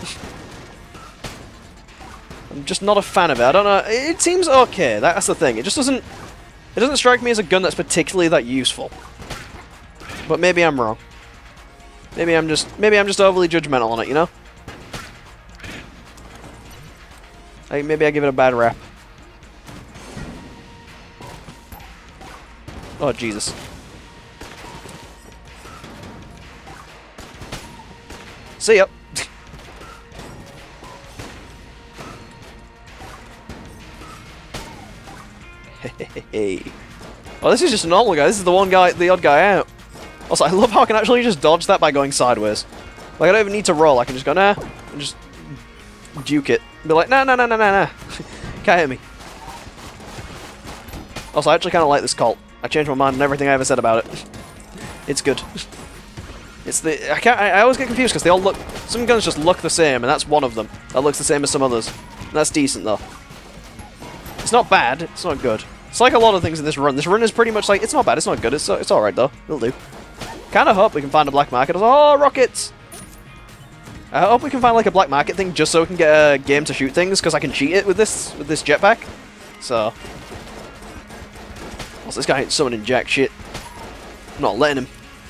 [SPEAKER 1] I'm just not a fan of it. I don't know. It seems okay. That's the thing. It just doesn't... it doesn't strike me as a gun that's particularly that useful. But maybe I'm wrong. Maybe I'm just overly judgmental on it, you know? Maybe I give it a bad rap. Oh, Jesus. See ya. Hey. Oh, this is just a normal guy. This is the one guy, the odd guy out. Also, I love how I can actually just dodge that by going sideways. Like, I don't even need to roll. I can just go, nah, and just duke it. Be like, nah, nah, nah, nah, nah, nah. Can't hit me. Also, I actually kind of like this Colt. I changed my mind on everything I ever said about it. It's good. It's the... I always get confused because they all look... some guns just look the same, and that's one of them. That looks the same as some others. And that's decent, though. It's not bad, it's not good. It's like a lot of things in this run. This run is pretty much like, it's not bad, it's not good, it's alright though. It'll do. Kinda hope we can find a black market. Oh, rockets! I hope we can find like a black market thing just so we can get a game to shoot things, because I can cheat it with this jetpack. So. Also, this guy ain't summoning jack shit. I'm not letting him.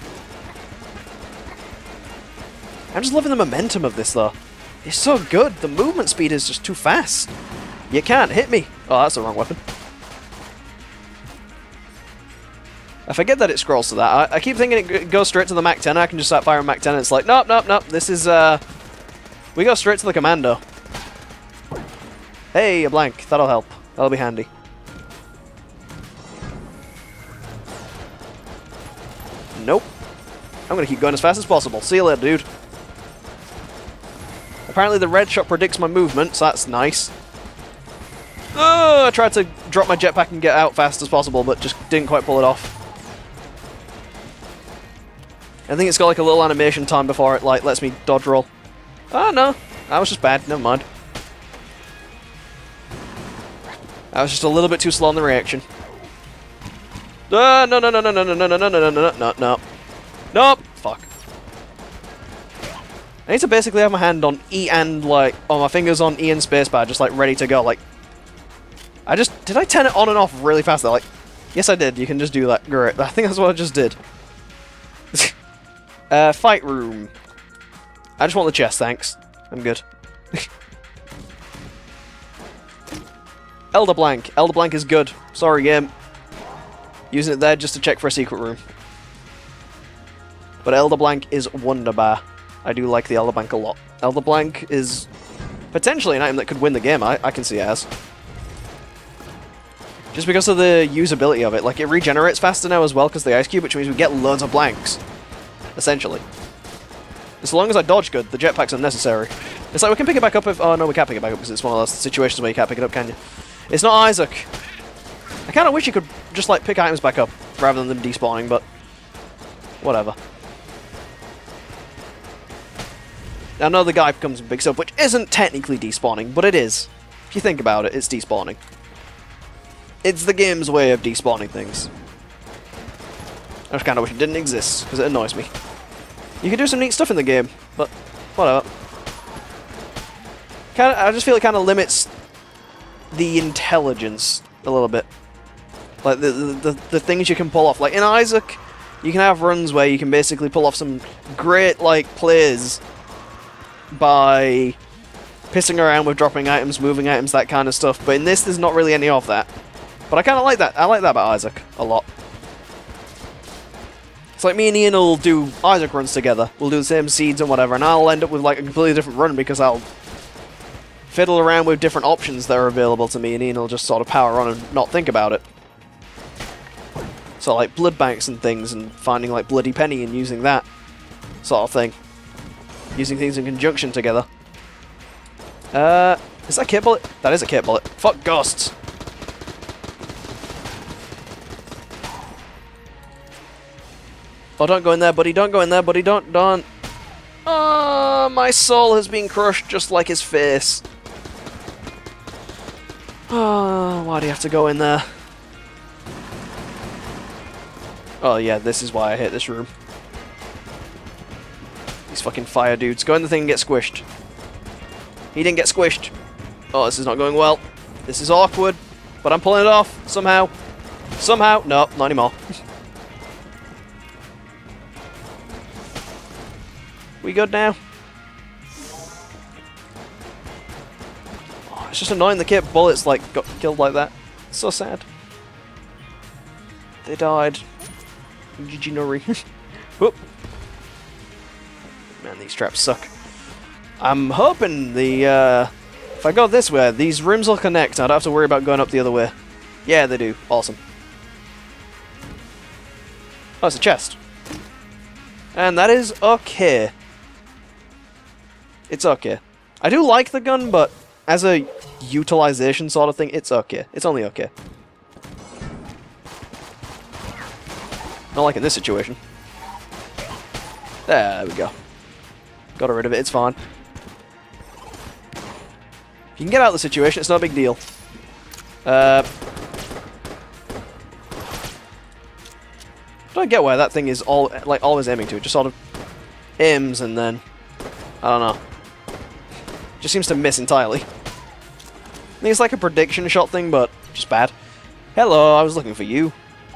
[SPEAKER 1] I'm just loving the momentum of this though. It's so good. The movement speed is just too fast. You can't hit me. Oh, that's the wrong weapon. I forget that it scrolls to that. I keep thinking it goes straight to the Mach 10. I can just start firing Mach 10 and it's like, nope, nope, nope. This is, we go straight to the commando. Hey, a blank. That'll help. That'll be handy. Nope. I'm gonna keep going as fast as possible. See you later, dude. Apparently the red shot predicts my movement, so that's nice. Oh, I tried to drop my jetpack and get out fast as possible, but just didn't quite pull it off. I think it's got like a little animation time before it like lets me dodge roll. Oh no, that was just bad. Never mind. I was just a little bit too slow on the reaction. No, no, no, no, no, no, no, no, no, no, no, no, no, no. Nope. Fuck. I need to basically have my hand on E and like, oh, my fingers on E and spacebar, just like ready to go. Like, did I turn it on and off really fast? Though? Like, yes, I did. You can just do that. Great. I think that's what I just did. Fight room. I just want the chest, thanks. I'm good. Elder Blank. Elder Blank is good. Sorry, game. Using it there just to check for a secret room. But Elder Blank is wonderbar. I do like the Elder Blank a lot. Elder Blank is potentially an item that could win the game, I can see it as. Just because of the usability of it. Like, it regenerates faster now as well because of the Ice Cube, which means we get loads of blanks. Essentially. As long as I dodge good, the jetpack's unnecessary. It's like we can pick it back up if... Oh, no, we can't pick it back up because it's one of those situations where you can't pick it up, can you? It's not Isaac. I kind of wish you could just, like, pick items back up rather than them despawning, but... whatever. I know the guy comes and picks up, which isn't technically despawning, but it is. If you think about it, it's despawning. It's the game's way of despawning things. I just kind of wish it didn't exist, because it annoys me. You can do some neat stuff in the game, but whatever. I just feel it kind of limits the intelligence a little bit. Like, the things you can pull off. Like, in Isaac, you can have runs where you can basically pull off some great, like, plays by pissing around with dropping items, moving items, that kind of stuff. But in this, there's not really any of that. But I kind of like that. I like that about Isaac a lot. It's like me and Ian will do Isaac runs together. We'll do the same seeds and whatever, and I'll end up with like a completely different run because I'll fiddle around with different options that are available to me, and Ian will just sort of power on and not think about it. So like blood banks and things, and finding like Bloody Penny and using that sort of thing. Using things in conjunction together. Is that a kit bullet? That is a kit bullet. Fuck ghosts! Oh, don't go in there, buddy. Don't go in there, buddy. Don't. Oh, my soul has been crushed just like his face. Oh, why do you have to go in there? Oh, yeah, this is why I hate this room. These fucking fire dudes. Go in the thing and get squished. He didn't get squished. Oh, this is not going well. This is awkward, but I'm pulling it off somehow. Somehow. No, not anymore. We good now? Oh, it's just annoying the kit bullets like got killed like that. It's so sad. They died. GG Nori. Whoop. Man, these traps suck. I'm hoping if I go this way, these rooms will connect. I don't have to worry about going up the other way. Yeah, they do. Awesome. Oh, it's a chest. And that is okay. It's okay. I do like the gun, but as a utilization sort of thing, it's okay. It's only okay. Not like in this situation. There we go. Got rid of it, it's fine. If you can get out of the situation, it's no big deal. Don't get why that thing is always aiming to. It just sort of aims and then I don't know. Just seems to miss entirely. I think it's like a prediction shot thing, but just bad. Hello, I was looking for you.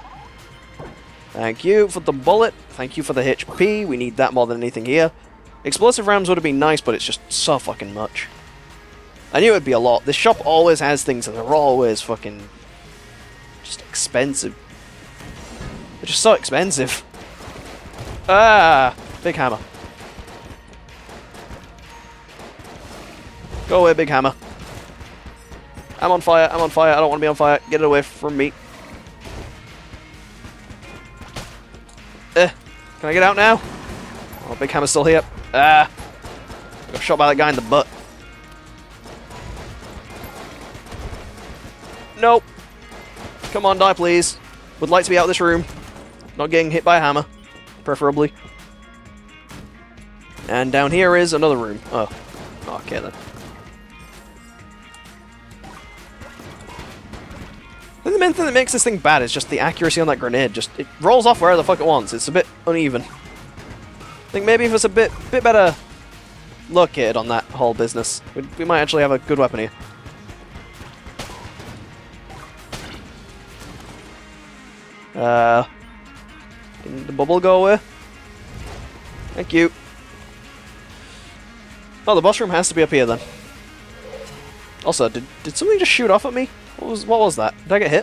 [SPEAKER 1] Thank you for the bullet. Thank you for the HP. We need that more than anything here. Explosive rounds would have been nice, but it's just so fucking much. I knew it'd be a lot. This shop always has things and they're always fucking just expensive. They're just so expensive. Ah! Big hammer. Go away, big hammer. I'm on fire, I'm on fire, I don't want to be on fire. Get it away from me. Can I get out now? Oh, big hammer's still here. Ah! I got shot by that guy in the butt. Nope. Come on, die please. Would like to be out of this room. Not getting hit by a hammer. Preferably. And down here is another room. Oh. Okay then. I think the main thing that makes this thing bad is just the accuracy on that grenade. Just it rolls off wherever the fuck it wants. It's a bit uneven. I think maybe if it's a bit better located on that whole business, we might actually have a good weapon here. Didn't the bubble go away? Thank you. Oh, the boss room has to be up here then. Also, did somebody just shoot off at me? What was that? Did I get hit?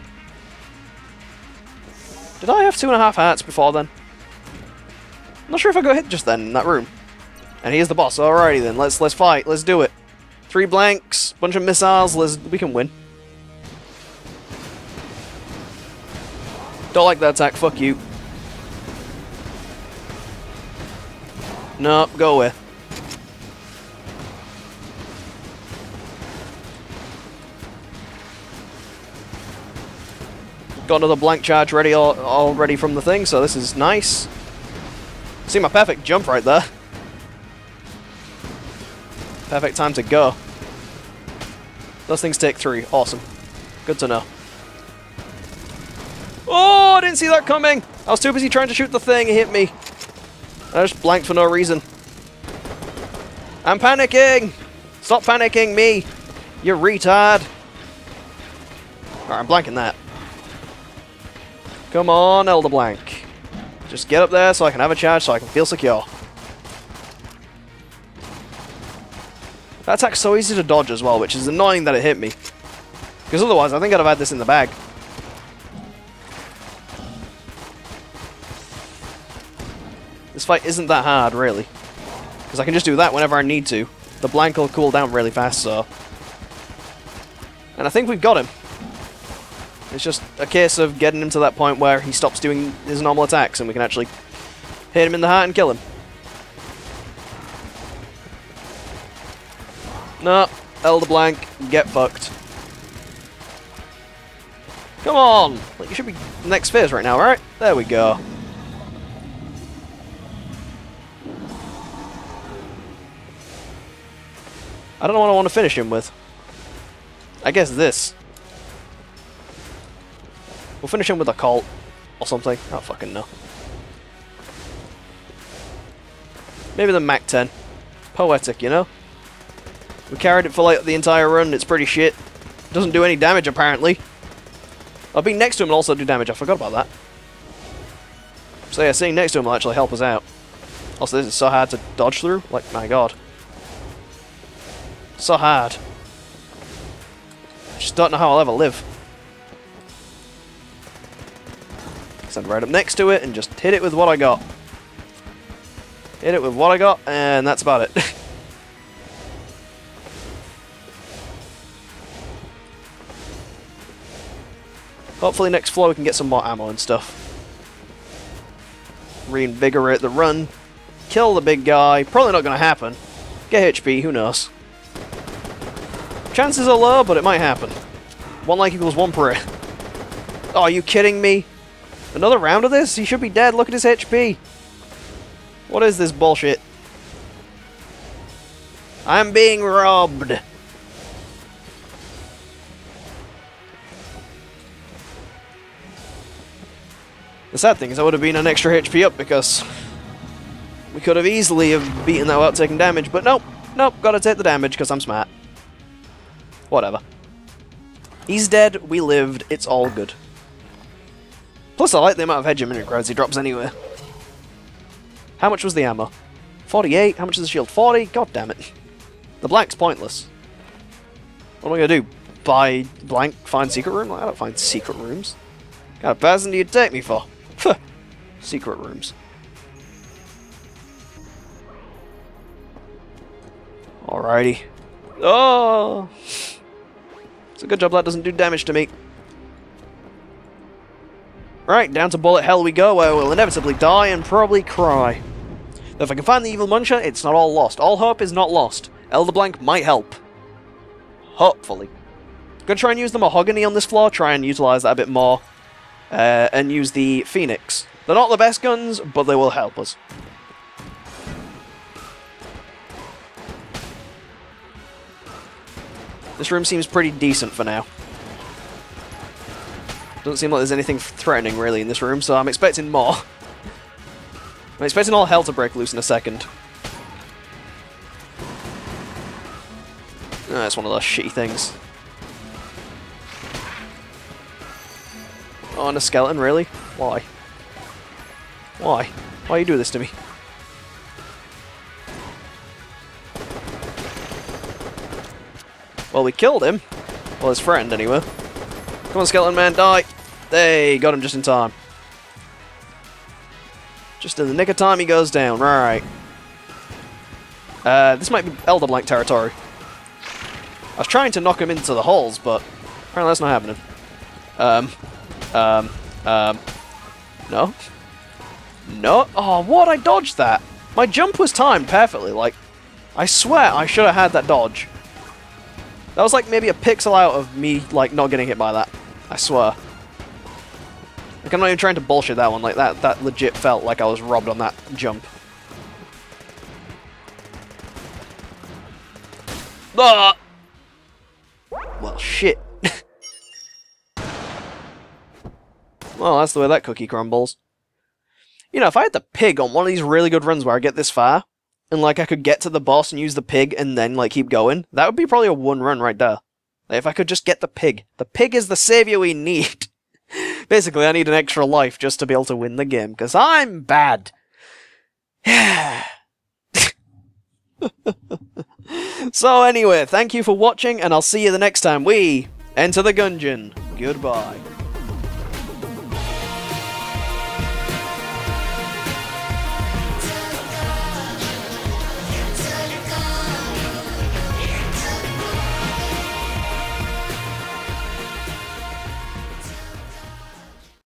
[SPEAKER 1] Did I have 2.5 hearts before then? I'm not sure if I got hit just then in that room. And here's the boss. Alrighty then, let's fight. Let's do it. 3 blanks, bunch of missiles. We can win. Don't like that attack. Fuck you. Nope, go away. Got another blank charge ready, all ready from the thing, so this is nice. See my perfect jump right there. Perfect time to go. Those things take 3. Awesome. Good to know. Oh, I didn't see that coming! I was too busy trying to shoot the thing, it hit me. I just blanked for no reason. I'm panicking! Stop panicking me! You retard! Alright, I'm blanking that. Come on, Elder Blank. Just get up there so I can have a charge so I can feel secure. That attack's so easy to dodge as well, which is annoying that it hit me. Because otherwise, I think I'd have had this in the bag. This fight isn't that hard, really. Because I can just do that whenever I need to. The blank will cool down really fast, so... And I think we've got him. It's just a case of getting him to that point where he stops doing his normal attacks and we can actually hit him in the heart and kill him. No, Elder Blank, get fucked. Come on! Like, you should be next phase right now, right? There we go. I don't know what I want to finish him with. I guess this. We'll finish him with a Colt or something. I don't fucking know. Maybe the Mac 10. Poetic, you know? We carried it for like the entire run. It's pretty shit. Doesn't do any damage apparently. I'll be next to him and also do damage. I forgot about that. So yeah, sitting next to him will actually help us out. Also, this is so hard to dodge through. Like, my god. So hard. I just don't know how I'll ever live. Stand right up next to it and just hit it with what I got. Hit it with what I got, and that's about it. Hopefully next floor we can get some more ammo and stuff. Reinvigorate the run. Kill the big guy. Probably not going to happen. Get HP, who knows. Chances are low, but it might happen. 1 like equals 1 per hit. Oh, are you kidding me? Another round of this? He should be dead. Look at his HP. What is this bullshit? I'm being robbed. The sad thing is I would have been an extra HP up because we could have easily have beaten that without taking damage, but nope. Nope, gotta take the damage because I'm smart. Whatever. He's dead, we lived, it's all good. Plus I like the amount of hegemony crowds he drops anyway. How much was the ammo? 48, how much is the shield? 40? God damn it. The blank's pointless. What am I gonna do? Buy blank, find secret room? I don't find secret rooms. What kind of person do you take me for? Secret rooms. Alrighty. Oh! It's a good job that doesn't do damage to me. Right, down to bullet hell we go, where we'll inevitably die and probably cry. Though if I can find the evil muncher, it's not all lost. All hope is not lost. Elder Blank might help. Hopefully. Gonna try and use the mahogany on this floor, try and utilize that a bit more. And use the Phoenix. They're not the best guns, but they will help us. This room seems pretty decent for now. Doesn't seem like there's anything threatening really in this room, so I'm expecting more. I'm expecting all hell to break loose in a second. That's one of those shitty things. Oh, and a skeleton, really? Why? Why? Why you do this to me? Well, we killed him. Well, his friend, anyway. Come on, skeleton man, die! Hey, got him just in time. Just in the nick of time, he goes down. Right. This might be Elder Blank territory. I was trying to knock him into the holes, but apparently that's not happening. No? No? Oh, what? I dodged that! My jump was timed perfectly, like, I swear I should have had that dodge. That was like maybe a pixel out of me, like, not getting hit by that. I swear. Like, I'm not even trying to bullshit that one, like, that legit felt like I was robbed on that jump. Ah! Well, shit. Well, that's the way that cookie crumbles. You know, if I had the pig on one of these really good runs where I get this far, and, like, I could get to the boss and use the pig and then, like, keep going, that would be probably a one run right there. Like, if I could just get the pig. The pig is the savior we need. Basically, I need an extra life just to be able to win the game, because I'm bad. So anyway, thank you for watching, and I'll see you the next time we enter the Gungeon. Goodbye.